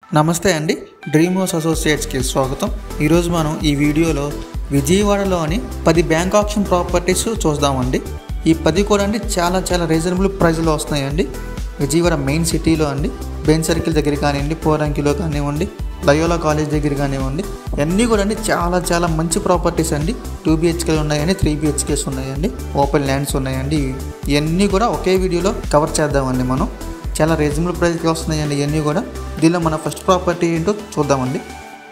నమస్తే అండి, dream house అసోసియేట్స్కి స్వాగతం. ఈరోజు మనం ఈ వీడియోలో విజయవాడలోని 10 బ్యాంక్ ఆప్షన్ ప్రాపర్టీస్ చూద్దామండి. ఈ 10 కూడా అండి చాలా రీజనబుల్ ప్రైస్లో వస్తున్నాయండి. విజయవాడ మెయిన్ సిటీలో అండి, బెన్ సర్కిల్ దగ్గర కానివ్వండి, పోరంకిలో కానివ్వండి, లయోలా కాలేజ్ దగ్గర కానివ్వండి, అన్నీ కూడా అండి చాలా మంచి ప్రాపర్టీస్ అండి. 2 BHKలు ఉన్నాయండి, 3 BHKs ఉన్నాయండి, ఓపెన్ ల్యాండ్స్ ఉన్నాయండి. ఇవన్నీ కూడా ఒకే వీడియోలో కవర్ చేద్దామండి. మనం చాలా రీజనబుల్ ప్రైస్కి వస్తున్నాయండి ఇవన్నీ కూడా. దీనిలో మన ఫస్ట్ ప్రాపర్టీ ఏంటో చూద్దామండి.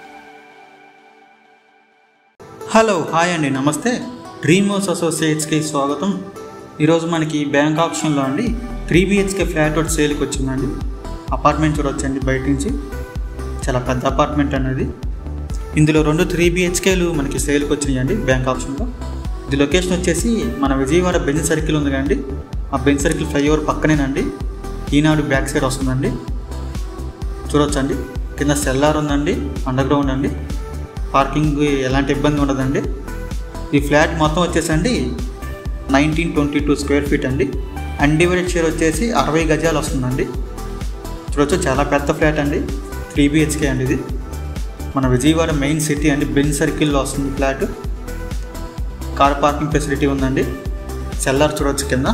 హాయ్ అండి, నమస్తే. డ్రీమ్ హౌస్ అసోసియేట్స్కి స్వాగతం. ఈరోజు మనకి బ్యాంక్ ఆప్షన్లో అండి 3 BHK ఫ్లాట్ ఒకటి సేల్కి వచ్చిందండి. అపార్ట్మెంట్ చూడొచ్చండి బయట నుంచి, చాలా పెద్ద అపార్ట్మెంట్ అనేది. ఇందులో 2 3 BHKలు మనకి సేల్కి వచ్చినాయండి బ్యాంక్ ఆప్షన్లో. ఇది లొకేషన్ వచ్చేసి మన విజయవాడ బెంజ్ సర్కిల్ ఉంది కదండి, ఆ బెంజ్ సర్కిల్ ఫ్లైఓవర్ పక్కనేనండి. ఈనాడు బ్యాక్ సైడ్ వస్తుందండి, చూడొచ్చండి. కింద సెల్లార్ ఉందండి, అండర్ గ్రౌండ్ అండి. పార్కింగ్ ఎలాంటి ఇబ్బంది ఉండదండి. ఈ ఫ్లాట్ మొత్తం వచ్చేసండి 1922 స్క్వేర్ ఫీట్ అండి. అన్డివైడెడ్ షేర్ వచ్చేసి 60 గజాలు వస్తుందండి. చూడొచ్చు, చాలా పెద్ద ఫ్లాట్ అండి. 3 BHK అండి. ఇది మన విజయవాడ మెయిన్ సిటీ అండి, బెంజ్ సర్కిల్లో వస్తుంది ఫ్లాట్. కార్ పార్కింగ్ ఫెసిలిటీ ఉందండి. సెల్లార్ చూడొచ్చు కింద.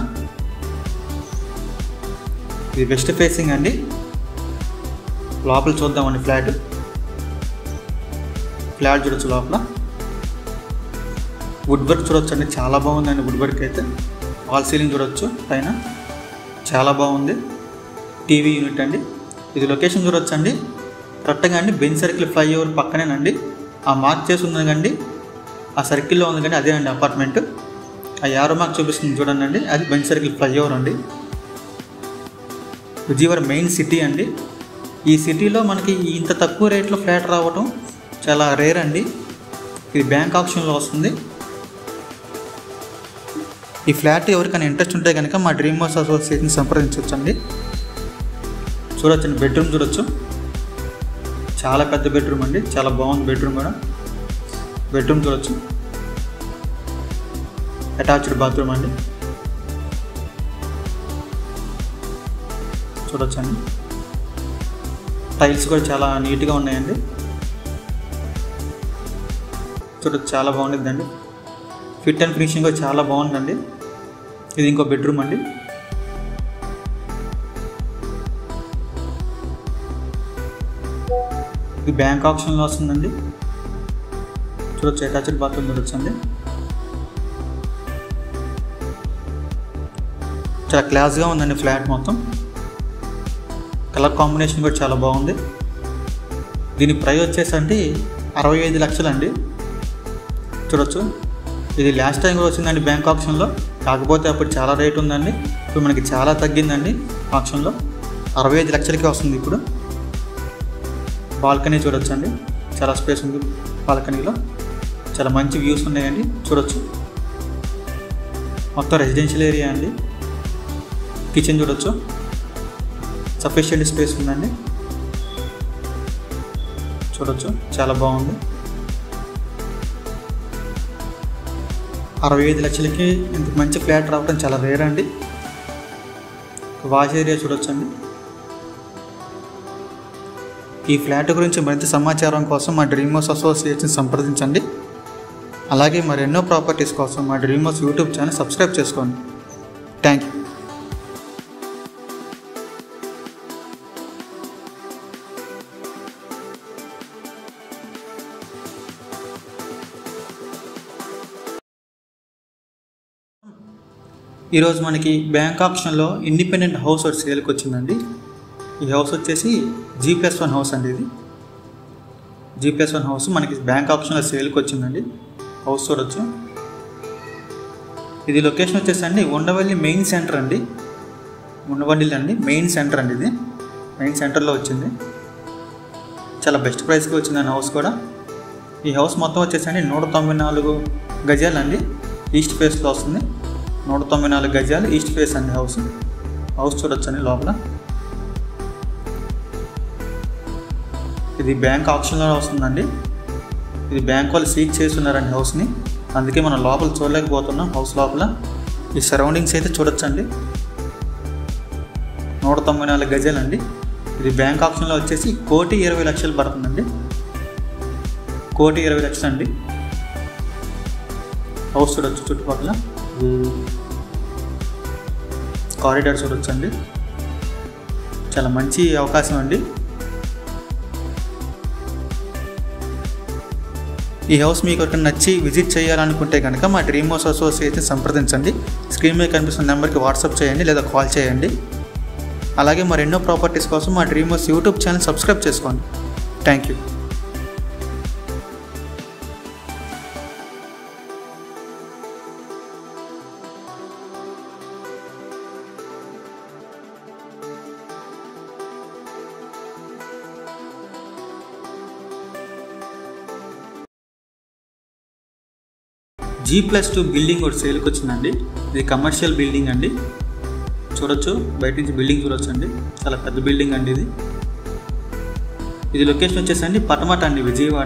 ఇది వెస్ట్ ఫేసింగ్ అండి. లోపల చూద్దామండి ఫ్లాట్ చూడొచ్చు. లోపల వుడ్ వర్క్ చూడొచ్చు అండి, చాలా బాగుందండి. వుడ్ వర్క్ అయితే వాల్ సీలింగ్ చూడొచ్చు పైన, చాలా బాగుంది. టీవీ యూనిట్ అండి. ఇది లొకేషన్ చూడొచ్చు అండి, కరెక్ట్గా అండి బెంజ్ సర్కిల్ ఫ్లైఓవర్ పక్కనేనండి. ఆ మార్క్ చేసి ఉంది కండి, ఆ సర్కిల్లో ఉంది కానీ అదే అండి అపార్ట్మెంట్. ఆ యారో మార్క్ చూపిస్తుంది చూడండి అండి, అది బెంజ్ సర్కిల్ ఫ్లైఓవర్ అండి. విజయవాడ మెయిన్ సిటీ అండి. ఈ సిటీలో మనకి ఇంత తక్కువ రేట్లో ఫ్లాట్ రావటం చాలా రేర్ అండి. ఇది బ్యాంక్ ఆప్షన్లో వస్తుంది. ఈ ఫ్లాట్ ఎవరికైనా ఇంట్రెస్ట్ ఉంటే కనుక మా డ్రీమ్ హౌస్ అసోసియేషన్ సంప్రదించవచ్చండి. చూడొచ్చండి, బెడ్రూమ్ చూడొచ్చు, చాలా పెద్ద బెడ్రూమ్ అండి, చాలా బాగుంది బెడ్రూమ్ కూడా. బెడ్రూమ్ చూడొచ్చు, అటాచ్డ్ బాత్రూమ్ అండి. చూడొచ్చండి, టైల్స్ కూడా చాలా నీట్గా ఉన్నాయండి. చూడొచ్చు, చాలా బాగుంటుందండి. ఫిట్ అండ్ ఫినిషింగ్ కూడా చాలా బాగుందండి. ఇది ఇంకో బెడ్రూమ్ అండి. ఇది బ్యాంక్ ఆప్షన్లో వస్తుందండి. చూడొచ్చు, అటాచ్డ్ బాత్రూమ్ చూడొచ్చండి. చాలా క్లాస్గా ఉందండి ఫ్లాట్ మొత్తం. కలర్ కాంబినేషన్ కూడా చాలా బాగుంది. దీని ప్రైస్ వచ్చేసండి 65 లక్షలు అండి. చూడొచ్చు, ఇది లాస్ట్ టైం కూడా వచ్చిందండి బ్యాంక్ ఆప్షన్లో, కాకపోతే అప్పుడు చాలా రేట్ ఉందండి. ఇప్పుడు మనకి చాలా తగ్గిందండి ఆప్షన్లో. 65 లక్షలకే వస్తుంది ఇప్పుడు. బాల్కనీ చూడొచ్చండి, చాలా స్పేస్ ఉంది బాల్కనీలో. చాలా మంచి వ్యూస్ ఉన్నాయండి. చూడొచ్చు, మొత్తం రెసిడెన్షియల్ ఏరియా అండి. కిచెన్ చూడొచ్చు, సఫిషియెంట్ స్పేస్ ఉందండి. చూడొచ్చు, చాలా బాగుంది. 65 లక్షలకి ఇంత మంచి ఫ్లాట్ రావడం చాలా రేర్ అండి. వాష్ ఏరియా చూడొచ్చండి. ఈ ఫ్లాట్ గురించి మరింత సమాచారం కోసం మా డ్రీమ్ హౌస్ అసోసియేషన్ సంప్రదించండి. అలాగే మరెన్నో ప్రాపర్టీస్ కోసం మా dream house YouTube channel subscribe చేసుకోండి. Thank you. ఈరోజు మనకి బ్యాంక్ ఆప్షన్లో ఇండిపెండెంట్ హౌస్ ఒకటి సేల్కి వచ్చిందండి. ఈ హౌస్ వచ్చేసి G+1 హౌస్ అండి. ఇది G+1 హౌస్ మనకి బ్యాంక్ ఆప్షన్లో సేల్కి వచ్చిందండి. హౌస్ చూడొచ్చు. ఇది లొకేషన్ వచ్చేసండి ఉండవల్లి మెయిన్ సెంటర్ అండి. ఉండవల్లి అండి మెయిన్ సెంటర్ అండి. ఇది మెయిన్ సెంటర్లో వచ్చింది. చాలా బెస్ట్ ప్రైస్కి వచ్చిందండి హౌస్ కూడా. ఈ హౌస్ మొత్తం వచ్చేసండి 194 గజాలు అండి. ఈస్ట్ ఫేస్లో వస్తుంది. 194 గజాలు ఈస్ట్ ఫేస్ అండి హౌస్ చూడొచ్చండి లోపల. ఇది బ్యాంక్ ఆప్షన్లో వస్తుందండి. ఇది బ్యాంక్ వాళ్ళు సీజ్ చేస్తున్నారండి హౌస్ని, అందుకే మనం లోపల చూడలేకపోతున్నాం హౌస్ లోపల. ఈ సరౌండింగ్స్ అయితే చూడొచ్చండి. 194 గజాలండి. ఇది బ్యాంక్ ఆప్షన్లో వచ్చేసి 1,20,00,000 పడుతుందండి. 1,20,00,000 అండి. హౌస్ చూడొచ్చు, చుట్టుపక్కల కారిడార్ చూడొచ్చు అండి. చాలా మంచి అవకాశం అండి. ఈ హౌస్ మీకు ఒకటి నచ్చి విజిట్ చేయాలనుకుంటే కనుక మా డ్రీమ్ హౌస్ అసోసియేట్ని సంప్రదించండి. స్క్రీన్ మీద కనిపిస్తున్న నెంబర్కి వాట్సాప్ చేయండి లేదా కాల్ చేయండి. అలాగే మరెన్నో ప్రాపర్టీస్ కోసం మా dream house YouTube channel subscribe చేసుకోండి. Thank you. G+2 బిల్డింగ్ ఒకటి సేల్కి వచ్చిందండి. ఇది కమర్షియల్ బిల్డింగ్ అండి. చూడొచ్చు, బయట నుంచి బిల్డింగ్ చూడొచ్చు అండి. చాలా పెద్ద బిల్డింగ్ అండి ఇది. ఇది లొకేషన్ వచ్చేసండి పటమట అండి, విజయవాడ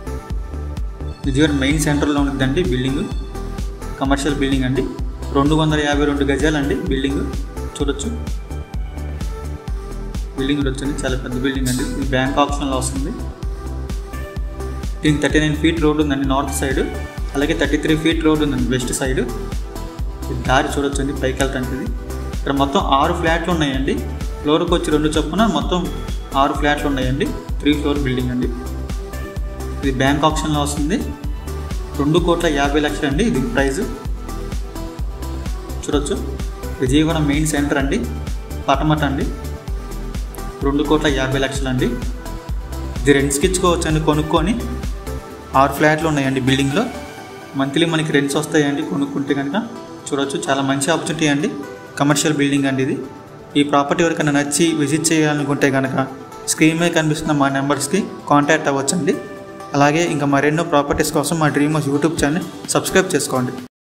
మెయిన్ సెంటర్లో ఉంటుందండి బిల్డింగ్. కమర్షియల్ బిల్డింగ్ అండి. 252 గజాలండి బిల్డింగ్. చూడొచ్చు, బిల్డింగ్ చూడొచ్చండి. చాలా పెద్ద బిల్డింగ్ అండి. ఇది బ్యాంక్ ఆప్షన్లో వస్తుంది. దీనికి 39 ఫీట్ రోడ్ ఉందండి నార్త్ సైడ్. అలాగే 33 ఫీట్ రోడ్ ఉందండి వెస్ట్ సైడ్. దారి చూడొచ్చండి పైకి వెళ్తానికి. ఇక్కడ మొత్తం 6 ఫ్లాట్లు ఉన్నాయండి. ఫ్లోర్కి వచ్చి 2 చొప్పున మొత్తం 6 ఫ్లాట్లు ఉన్నాయండి. 3 ఫ్లోర్ బిల్డింగ్ అండి. ఇది బ్యాంక్ ఆప్షన్లో వస్తుంది. 2,50,00,000 అండి ఇది ప్రైజ్. చూడొచ్చు, విజయవాడ మెయిన్ సెంటర్ అండి, పటమట అండి. 2,50,00,000 అండి. ఇది రెంట్స్కి ఇచ్చుకోవచ్చు అండి కొనుక్కొని. 6 ఫ్లాట్లు ఉన్నాయండి బిల్డింగ్లో. మంత్లీ మనకి రెంట్స్ వస్తాయండి కొనుక్కుంటే కనుక. చూడొచ్చు, చాలా మంచి ఆపర్చునిటీ అండి. కమర్షియల్ బిల్డింగ్ అండి ఇది. ఈ ప్రాపర్టీ ఎవరికైనా నచ్చి విజిట్ చేయాలనుకుంటే కనుక స్క్రీన్ మీద కనిపిస్తున్న మా నెంబర్స్కి కాంటాక్ట్ అవ్వచ్చండి. అలాగే ఇంకా మరెన్నో ప్రాపర్టీస్ కోసం మా dream house YouTube channel subscribe చేసుకోండి.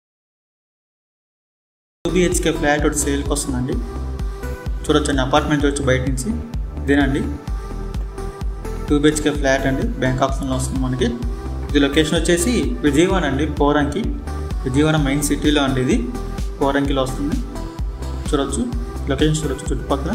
2 BHK ఫ్లాట్ ఒకటి సేల్కి వస్తుందండి. చూడొచ్చండి, అపార్ట్మెంట్ చూడొచ్చు బయట నుంచి. ఇదేనండి 2 BHK ఫ్లాట్ అండి. బ్యాంక్ ఆప్షన్లో వస్తుంది మనకి. ఇది లొకేషన్ వచ్చేసి విజయవాడ అండి, పోరంకి. విజయవాడ మెయిన్ సిటీలో అండి ఇది. పోరంకిలో వస్తుంది. చూడొచ్చు, లొకేషన్ చూడొచ్చు చుట్టుపక్కల.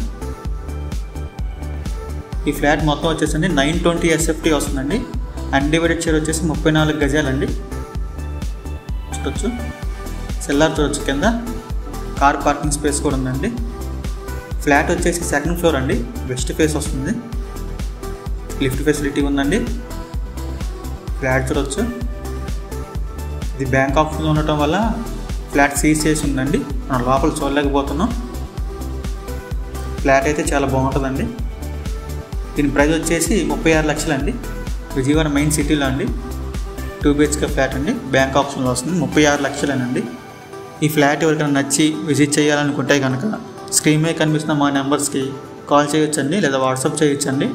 ఈ ఫ్లాట్ మొత్తం వచ్చేసండి 920 SFT వస్తుందండి. అన్డివైడెడ్ షేర్ వచ్చేసి 34 గజాలండి. చూడొచ్చు, సెల్లార్ చూడొచ్చు. కింద కార్ పార్కింగ్ స్పేస్ కూడా ఉందండి. ఫ్లాట్ వచ్చేసి 2nd ఫ్లోర్ అండి, వెస్ట్ ఫేస్ వస్తుంది. లిఫ్ట్ ఫెసిలిటీ ఉందండి. ఫ్లాట్ చూడొచ్చు. ఇది బ్యాంక్ ఆప్షన్లో ఉండటం వల్ల ఫ్లాట్ సీజ్ చేసి ఉందండి. మనం లోపల చూడలేకపోతున్నాం. ఫ్లాట్ అయితే చాలా బాగుంటుందండి. దీని ప్రైస్ వచ్చేసి 36,00,000 అండి. విజయవాడ మెయిన్ సిటీలో అండి. 2 BHK ఫ్లాట్ అండి. బ్యాంక్ ఆప్షన్లో వస్తుంది. 36,00,000 అండి. ఈ ఫ్లాట్ ఎవరికైనా నచ్చి విజిట్ చేయాలనుకుంటే కనుక స్క్రీన్ మీద కనిపిస్తున్న మా నెంబర్స్కి కాల్ చేయొచ్చండి లేదా వాట్సాప్ చేయొచ్చండి.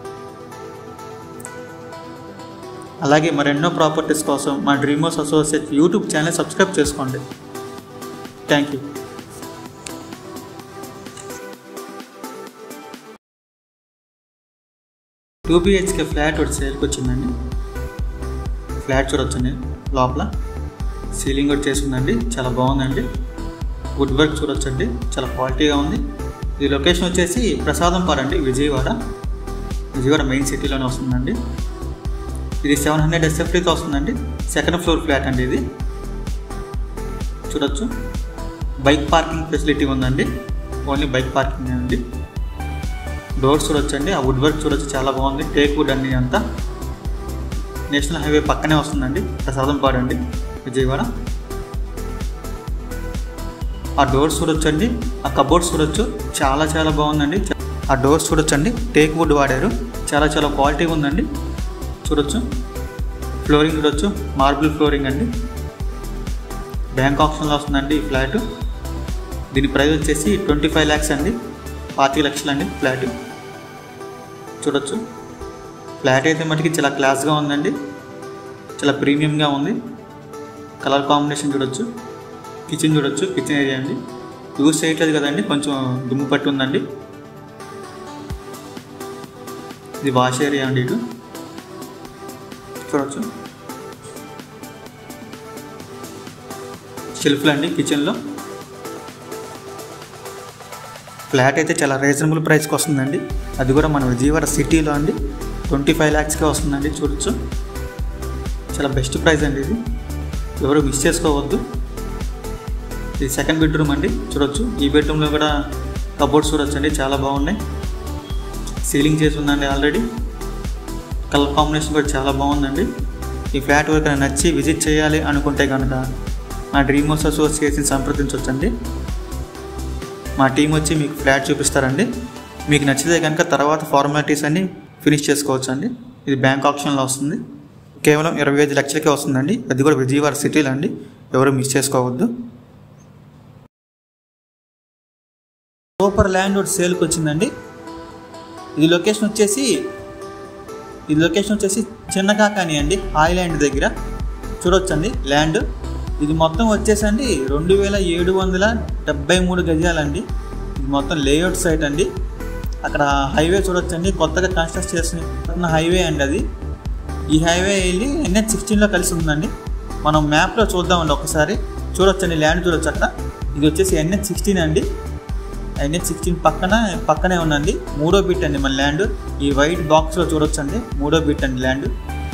అలాగే మరెన్నో ప్రాపర్టీస్ కోసం మా dream house associate YouTube channel subscribe చేసుకోండి. Thank you. 2 BHK ఫ్లాట్ ఒకటి సేల్కి వచ్చిందండి. ఫ్లాట్ చూడొచ్చండి. లోపల సీలింగ్ కూడా చేసిందండి. చాలా బాగుందండి. వుడ్ వర్క్ చూడొచ్చండి. చాలా క్వాలిటీగా ఉంది. ఈ లొకేషన్ వచ్చేసి ప్రసాదంపాడు అండి, విజయవాడ మెయిన్ సిటీలోనే వస్తుందండి. ఇది 700 SFTతో వస్తుందండి. 2nd ఫ్లోర్ ఫ్లాట్ అండి ఇది. చూడొచ్చు, బైక్ పార్కింగ్ ఫెసిలిటీ ఉందండి. ఓన్లీ బైక్ పార్కింగ్ అండి. డోర్స్ చూడొచ్చండి. ఆ వుడ్ వర్క్ చూడొచ్చు, చాలా బాగుంది. టేక్ వుడ్ అండి అంతా. నేషనల్ హైవే పక్కనే వస్తుందండి. ప్రసాదంపాడు అండి, విజయవాడ. ఆ డోర్స్ చూడొచ్చండి. ఆ కబోర్డ్స్ చూడొచ్చు, చాలా చాలా బాగుందండి. ఆ డోర్స్ చూడొచ్చండి, టేక్ వుడ్ వాడారు. చాలా చాలా క్వాలిటీ ఉందండి. చూడొచ్చు, ఫ్లోరింగ్ చూడొచ్చు, మార్బుల్ ఫ్లోరింగ్ అండి. బ్యాంక్ ఆప్షన్లో వస్తుందండి ఈ ఫ్లాట్. దీని ప్రైస్ వచ్చేసి 25 lakhs అండి. 25 లక్షలు అండి ఫ్లాట్. చూడొచ్చు, ఫ్లాట్ అయితే మటుకి చాలా క్లాస్గా ఉందండి. చాలా ప్రీమియంగా ఉంది. కలర్ కాంబినేషన్ చూడొచ్చు. కిచెన్ చూడొచ్చు, కిచెన్ ఏరియా అండి. యూజ్ చేయట్లేదు కదండి, కొంచెం దుమ్ము పట్టి ఉందండి. ఇది వాష్ ఏరియా అండి. ఇటు చూడొచ్చు, షెల్ఫ్లు అండి కిచెన్లో. ఫ్లాట్ అయితే చాలా రీజనబుల్ ప్రైస్కి వస్తుందండి. అది కూడా మన విజయవాడ సిటీలో అండి 25 lakhsకే వస్తుందండి. చూడొచ్చు, చాలా బెస్ట్ ప్రైస్ అండి. ఇది ఎవరు మిస్ చేసుకోవద్దు. ఇది సెకండ్ బెడ్రూమ్ అండి. చూడొచ్చు, ఈ బెడ్రూమ్లో కూడా కబోర్డ్స్ చూడొచ్చు అండి, చాలా బాగున్నాయి. సీలింగ్ చేసి ఉందండి ఆల్రెడీ. కలర్ కాంబినేషన్ కూడా చాలా బాగుందండి. ఈ ఫ్లాట్ ఎవరికైనా నచ్చి విజిట్ చేయాలి అనుకుంటే కనుక మా డ్రీమ్ హౌస్ అసోసియేట్స్ని సంప్రదించవచ్చండి. మా టీం వచ్చి మీకు ఫ్లాట్ చూపిస్తారండి. మీకు నచ్చితే కనుక తర్వాత ఫార్మాలిటీస్ అన్నీ ఫినిష్ చేసుకోవచ్చు అండి. ఇది బ్యాంక్ ఆప్షన్లో వస్తుంది. కేవలం 25 లక్షలకే వస్తుందండి. అది కూడా విజయవాడ సిటీలో అండి. ఎవరు మిస్ చేసుకోవద్దు. సూపర్ ల్యాండ్ ఒకటి సేల్కి వచ్చిందండి. ఇది లొకేషన్ వచ్చేసి చిన్న కాకాని అండి, హాయ్లాండ్ దగ్గర. చూడొచ్చండి ల్యాండ్. ఇది మొత్తం వచ్చేసండి 2773 గజాలండి. ఇది మొత్తం లేఅవుట్ సైట్ అండి. అక్కడ హైవే చూడొచ్చండి, కొత్తగా కన్స్ట్రక్ట్ చేసిన హైవే అండి అది. ఈ హైవే వెళ్ళి NH16లో కలిసి ఉందండి. మనం మ్యాప్లో చూద్దామండి ఒకసారి. చూడొచ్చండి ల్యాండ్ చూడొచ్చు అక్కడ. ఇది వచ్చేసి NH16 అండి. NH16 పక్కనే ఉందండి. 3వ బిట్ అండి మన ల్యాండ్. ఈ వైట్ బాక్స్లో చూడొచ్చండి 3వ బిట్ అండి ల్యాండ్.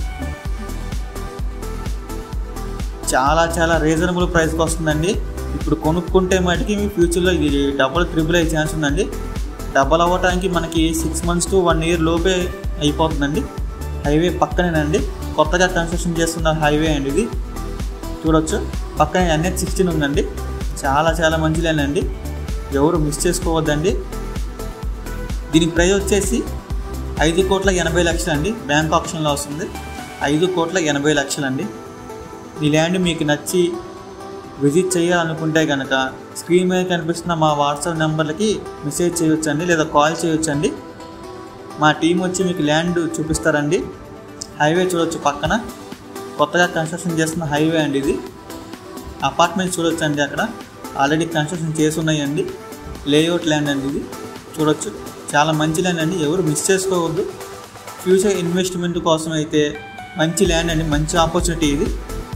చాలా రీజనబుల్ ప్రైస్కి వస్తుందండి. ఇప్పుడు కొనుక్కుంటే మటుకి మీ ఫ్యూచర్లో ఇది డబుల్ ట్రిపుల్ అయ్యే ఛాన్స్ ఉందండి. డబల్ అవ్వడానికి మనకి 6 months to 1 year లోపే అయిపోతుందండి. హైవే పక్కనేనండి, కొత్తగా కన్స్ట్రక్షన్ చేస్తున్న హైవే అండి ఇది. చూడొచ్చు, పక్కనే NH16 ఉందండి. చాలా మంచి ల్యాండ్ అండి. ఎవరు మిస్ చేసుకోవద్దండి. దీని ప్రైస్ వచ్చేసి 5,80,00,000 అండి. బ్యాంక్ ఆప్షన్లో వస్తుంది. 5,80,00,000 అండి. ఈ ల్యాండ్ మీకు నచ్చి విజిట్ చేయాలనుకుంటే కనుక స్క్రీన్ మీద కనిపిస్తున్న మా వాట్సాప్ నెంబర్లకి మెసేజ్ చేయొచ్చండి, లేదా కాల్ చేయొచ్చండి. మా టీం వచ్చి మీకు ల్యాండ్ చూపిస్తారండి. హైవే చూడొచ్చు, పక్కన కొత్తగా కన్స్ట్రక్షన్ చేస్తున్న హైవే అండి ఇది. అపార్ట్మెంట్స్ చూడొచ్చండి, అక్కడ ఆల్రెడీ కన్స్ట్రక్షన్ చేసి ఉన్నాయండి. లేఅవుట్ ల్యాండ్ అండి ఇది. చూడొచ్చు, చాలా మంచి ల్యాండ్ అండి. ఎవరు మిస్ చేసుకోవద్దు. ఫ్యూచర్ ఇన్వెస్ట్మెంట్ కోసం అయితే మంచి ల్యాండ్ అండి, మంచి ఆపర్చునిటీ ఇది.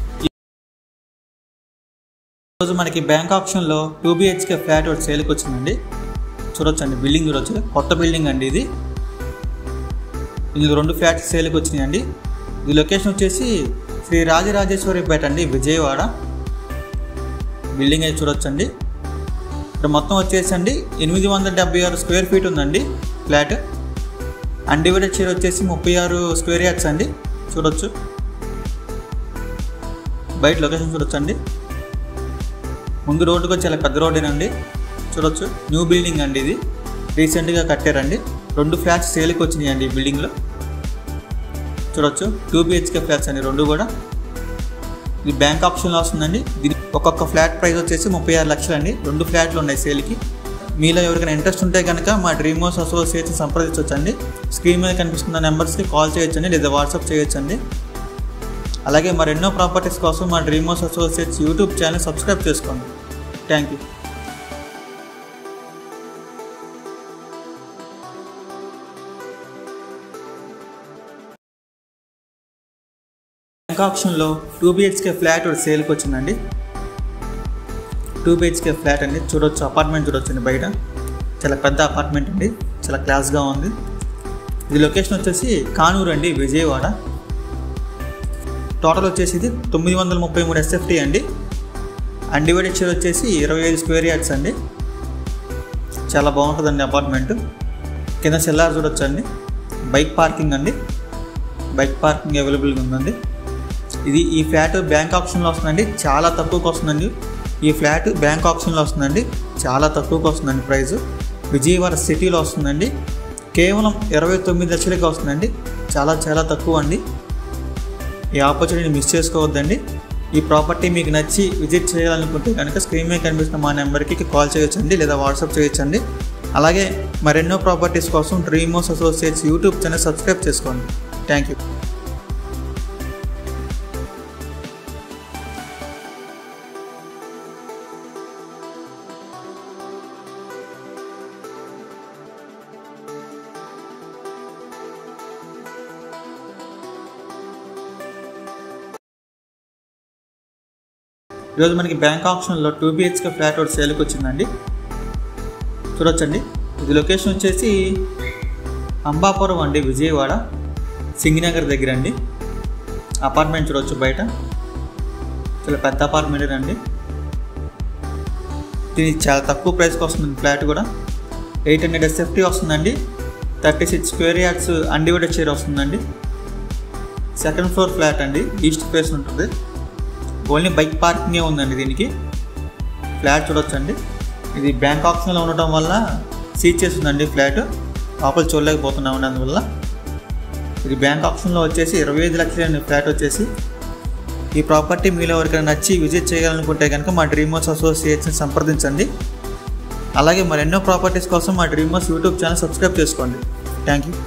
ఈరోజు మనకి బ్యాంక్ ఆప్షన్లో 2 BHK ఫ్లాట్ ఒకటి సేల్కి వచ్చిందండి. చూడొచ్చండి, బిల్డింగ్ చూడొచ్చు, కొత్త బిల్డింగ్ అండి ఇది. ఇందులో 2 ఫ్లాట్స్ సేల్కి వచ్చినాయండి. ఈ లొకేషన్ వచ్చేసి శ్రీ రాజరాజేశ్వరిపేట అండి, విజయవాడ. బిల్డింగ్ అయితే చూడొచ్చండి. ఇక్కడ మొత్తం వచ్చేసండి 876 స్క్వేర్ ఫీట్ ఉందండి ఫ్లాట్. అన్డివైడెడ్ షేర్ వచ్చేసి 36 స్క్వేర్ యార్డ్స్ అండి. చూడొచ్చు, బయట లొకేషన్ చూడొచ్చండి. ముందు రోడ్డుకు చాలా పెద్ద రోడ్డేనండి. చూడొచ్చు, న్యూ బిల్డింగ్ అండి ఇది, రీసెంట్గా కట్టారండి. 2 ఫ్లాట్స్ సేల్కి వచ్చినాయండి ఈ బిల్డింగ్లో. చూడొచ్చు, 2 BHK ఫ్లాట్స్ అండి 2 కూడా. ఇది బ్యాంక్ ఆప్షన్లో వస్తుందండి. దీని ఒక్కొక్క ఫ్లాట్ ప్రైస్ వచ్చేసి 36 లక్షలు అండి. 2 ఫ్లాట్లు ఉన్నాయి సేల్కి. మీలో ఎవరికైనా ఇంట్రెస్ట్ ఉంటే కనుక మా డ్రీమ్ హౌస్ అసోసియేట్స్ సంప్రదించవచ్చండి. స్క్రీన్ మీద కనిపిస్తున్న నెంబర్స్కి కాల్ చేయొచ్చండి, లేదా వాట్సాప్ చేయొచ్చండి. అలాగే మరెన్నో ప్రాపర్టీస్ కోసం మా dream house associates YouTube channel subscribe చేసుకోండి. Thank you. బ్యాంక్ ఆప్షన్లో 2 BHK ఫ్లాట్ ఒకటి సేల్కి వచ్చిందండి. 2 BHK ఫ్లాట్ అండి. చూడొచ్చు, అపార్ట్మెంట్ చూడొచ్చండి బయట. చాలా పెద్ద అపార్ట్మెంట్ అండి, చాలా క్లాస్గా ఉంది. ఇది లొకేషన్ వచ్చేసి కానూరు అండి, విజయవాడ. టోటల్ వచ్చేసి ఇది 933 SFT అండి. అన్డివైడెడ్ షేర్ వచ్చేసి 25 స్క్వేర్ యార్డ్స్ అండి. చాలా బాగుంటుందండి అపార్ట్మెంట్. కింద సెల్లార్ చూడొచ్చండి. బైక్ పార్కింగ్ అండి, బైక్ పార్కింగ్ అవైలబుల్గా ఉందండి. ఈ ఫ్లాట్ బ్యాంక్ ఆప్షన్లో వస్తుందండి. చాలా తక్కువకి వస్తుందండి. ఈ ఫ్లాట్ బ్యాంక్ ఆప్షన్లో వస్తుందండి. చాలా తక్కువకి వస్తుందండి ప్రైస్. విజయవాడ సిటీలో వస్తుందండి. కేవలం 29 లక్షలకి వస్తుందండి. చాలా తక్కువ అండి. ఈ ఆపర్చునిటీని మిస్ చేసుకోవద్దండి. ఈ ప్రాపర్టీ మీకు నచ్చి విజిట్ చేయాలనుకుంటే కనుక స్క్రీన్ మీద కనిపిస్తున్న మా నెంబర్కి కాల్ చేయొచ్చండి, లేదా వాట్సాప్ చేయొచ్చండి. అలాగే మరెన్నో ప్రాపర్టీస్ కోసం dream house associates YouTube channel subscribe చేసుకోండి. Thank you. ఈరోజు మనకి బ్యాంక్ ఆప్షన్లో 2 BHK ఫ్లాట్ ఒకటి సేల్కి వచ్చిందండి. చూడొచ్చండి. ఇది లొకేషన్ వచ్చేసి అంబాపురం అండి, విజయవాడ సింగినగర్ దగ్గర అండి. అపార్ట్మెంట్ చూడవచ్చు బయట, చాలా పెద్ద అపార్ట్మెంట్ అండి. ఇది చాలా తక్కువ ప్రైస్కి వస్తుంది. ఫ్లాట్ కూడా 800 SFT వస్తుందండి. 36 స్క్వేర్ యార్డ్స్ అన్డివైడెడ్ షేర్ వస్తుందండి. సెకండ్ ఫ్లోర్ ఫ్లాట్ అండి, ఈస్ట్ ఫేస్ ఉంటుంది. ఓన్లీ బైక్ పార్కింగే ఉందండి దీనికి. ఫ్లాట్ చూడొచ్చండి. ఇది బ్యాంక్ ఆప్షన్లో ఉండటం వల్ల సీజ్ చేస్తుందండి ఫ్లాట్, లోపల చూడలేకపోతున్నామండి. అందువల్ల ఇది బ్యాంక్ ఆప్షన్లో వచ్చేసి 25 లక్షల ఫ్లాట్ వచ్చేసి. ఈ ప్రాపర్టీ మీలో ఎవరికైనా నచ్చి విజిట్ చేయాలనుకుంటే కనుక మా డ్రీమ్ హౌస్ అసోసియేట్స్ని సంప్రదించండి. అలాగే మరెన్నో ప్రాపర్టీస్ కోసం మా dream house YouTube channel subscribe చేసుకోండి. Thank you.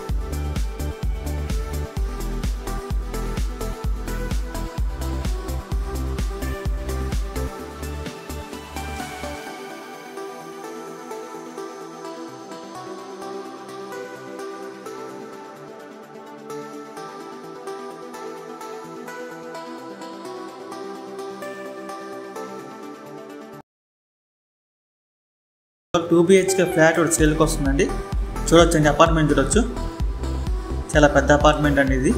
Two BHK flat ఒకటి సేల్కి వస్తుందండి. చూడొచ్చండి, అపార్ట్మెంట్ చూడొచ్చు. చాలా పెద్ద అపార్ట్మెంట్ అండి. ఇది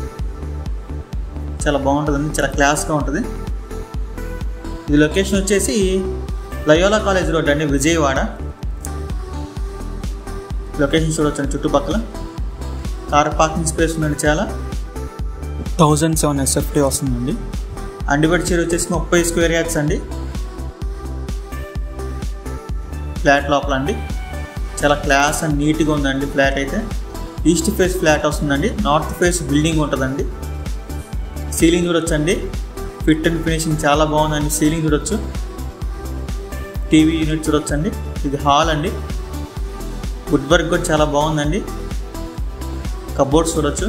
చాలా బాగుంటుందండి, చాలా క్లాస్గా ఉంటుంది. ఇది లొకేషన్ వచ్చేసి లయోలా కాలేజ్ రోడ్ అండి, విజయవాడ. లొకేషన్ చూడొచ్చండి. చుట్టుపక్కల కార్ పార్కింగ్ స్పేస్ ఉందండి. చాలా 1007 SFT వస్తుందండి. అన్డివైడెడ్ షేర్ వచ్చేసి 30 స్క్వేర్ యార్డ్స్ అండి. ఫ్లాట్ లోపల అండి చాలా క్లాస్ అండ్ నీట్గా ఉందండి. ఫ్లాట్ అయితే ఈస్ట్ ఫేస్ ఫ్లాట్ వస్తుందండి. నార్త్ ఫేస్ బిల్డింగ్ ఉంటుందండి. సీలింగ్ చూడొచ్చండి, ఫిట్ అండ్ ఫినిషింగ్ చాలా బాగుందండి. సీలింగ్ చూడొచ్చు. టీవీ యూనిట్ చూడొచ్చండి. ఇది హాల్ అండి. వుడ్ వర్క్ కూడా చాలా బాగుందండి. కబోర్డ్స్ చూడొచ్చు.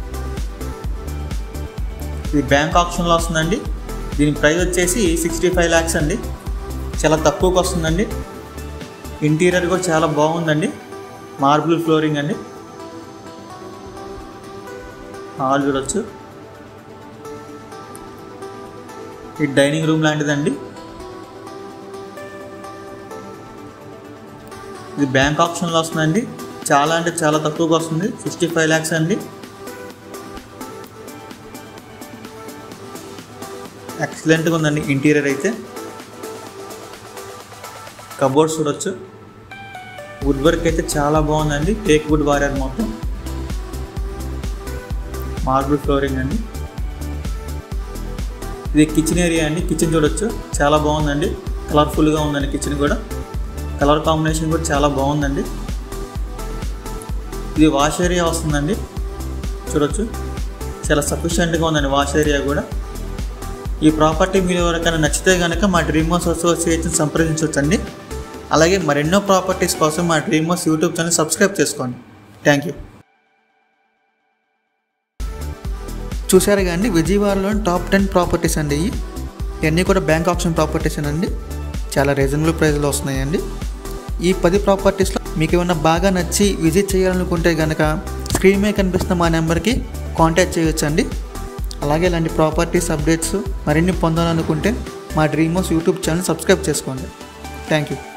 ఇది బ్యాంక్ ఆప్షన్లో వస్తుందండి. దీని ప్రైస్ వచ్చేసి 65 lakhs అండి. చాలా తక్కువకి వస్తుందండి. ఇంటీరియర్ కూడా చాలా బాగుందండి. మార్బుల్ ఫ్లోరింగ్ అండి. హాల్ చూడొచ్చు. ఇది డైనింగ్ రూమ్ లాంటిదండి. ఇది బ్యాంక్ ఆప్షన్లో వస్తుందండి. చాలా అంటే చాలా తక్కువగా వస్తుంది. 65 lakhs అండి. ఎక్సలెంట్గా ఉందండి ఇంటీరియర్ అయితే. కబోర్డ్స్ చూడొచ్చు. వుడ్ వర్క్ అయితే చాలా బాగుందండి. టేక్ వుడ్ వాడారు మొత్తం. మార్బుల్ ఫ్లోరింగ్ అండి. ఇది కిచెన్ ఏరియా అండి. కిచెన్ చూడొచ్చు, చాలా బాగుందండి. కలర్ఫుల్గా ఉందండి కిచెన్ కూడా. కలర్ కాంబినేషన్ కూడా చాలా బాగుందండి. ఇది వాష్ ఏరియా వస్తుందండి. చూడొచ్చు, చాలా సఫిషియెంట్గా ఉందండి వాష్ ఏరియా కూడా. ఈ ప్రాపర్టీ మీరు ఎవరికైనా నచ్చితే కనుక మా డ్రీమ్ హౌస్ అసోసియేషన్ సంప్రదించవచ్చండి. అలాగే మరెన్నో ప్రాపర్టీస్ కోసం మా dream house YouTube channel subscribe చేసుకోండి. Thank you. చూసారు కానీ విజయవాడలోని టాప్ 10 ప్రాపర్టీస్ అండి. ఇవన్నీ కూడా బ్యాంక్ ఆప్షన్ ప్రాపర్టీస్ అండి. చాలా రీజనబుల్ ప్రైస్లో వస్తున్నాయండి. ఈ 10 ప్రాపర్టీస్లో మీకు ఏమైనా బాగా నచ్చి విజిట్ చేయాలనుకుంటే కనుక స్క్రీన్ మీద కనిపిస్తున్న మా నెంబర్కి కాంటాక్ట్ చేయొచ్చండి. అలాగే ఇలాంటి ప్రాపర్టీస్ అప్డేట్స్ మరిన్ని పొందాలనుకుంటే మా dream house YouTube channel subscribe చేసుకోండి. Thank you.